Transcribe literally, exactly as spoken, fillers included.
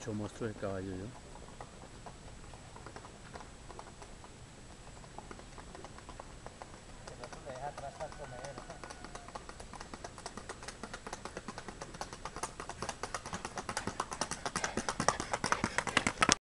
Mucho monstruo de caballo yo. Que no se le deja atrás tanto comer.